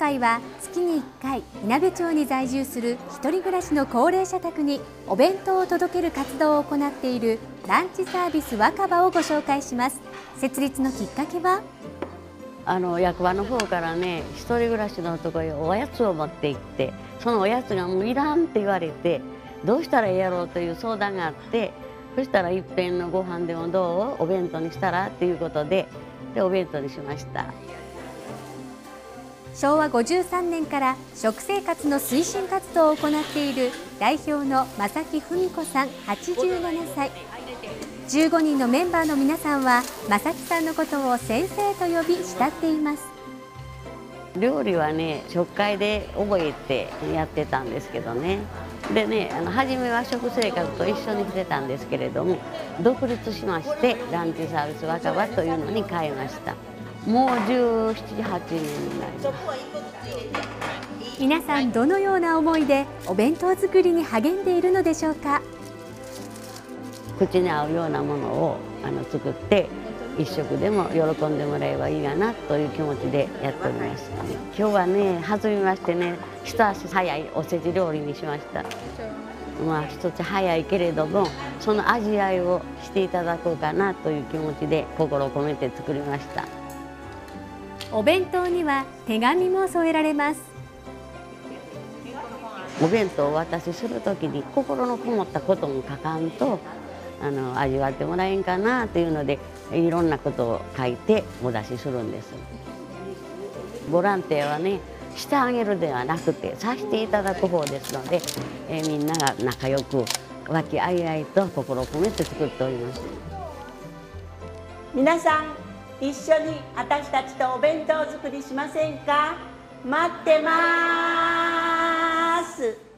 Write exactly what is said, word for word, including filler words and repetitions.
回は月にいっかいいなべ町に在住する一人暮らしの高齢者宅にお弁当を届ける活動を行っているランチサービス若葉をご紹介します。設立のきっかけはあの役場の方からね、一人暮らしのところへおやつを持って行って、そのおやつがもういらんって言われて、どうしたらいいやろうという相談があって、そしたらいっぺんのご飯でもどうお弁当にしたらっていうことで、でお弁当にしました。 しょうわごじゅうさんねんから食生活の推進活動を行っている代表の正木文子さんはちじゅうななさい。じゅうごにんのメンバーの皆さんは正木さんのことを先生と呼び慕っています。 料理はね、食会で覚えてやってたんですけどね。でね、あの初めは食生活と一緒にしてたんですけれども、独立しましてランチサービス若葉というのに変えました。もうじゅうなな、はちねんになります。 皆さんどのような思いでお弁当作りに励んでいるのでしょうか。 口に合うようなものをあの作って一食でも喜んでもらえばいいかなという気持ちでやっております。今日はね、弾みましてね、一足早いおせち料理にしました。まあ一つ早いけれども、その味わいをしていただこうかなという気持ちで心を込めて作りました。 お弁当には手紙も添えられます。 お弁当をお渡しするときに心のこもったことも書かんとあの味わってもらえんかなというので、いろんなことを書いてお出しするんです。ボランティアはね、してあげるではなくてさしていただく方ですので、えー、みんなが仲良く和気あいあいと心を込めて作っております。 皆さん一緒に私たちとお弁当作りしませんか。待ってます。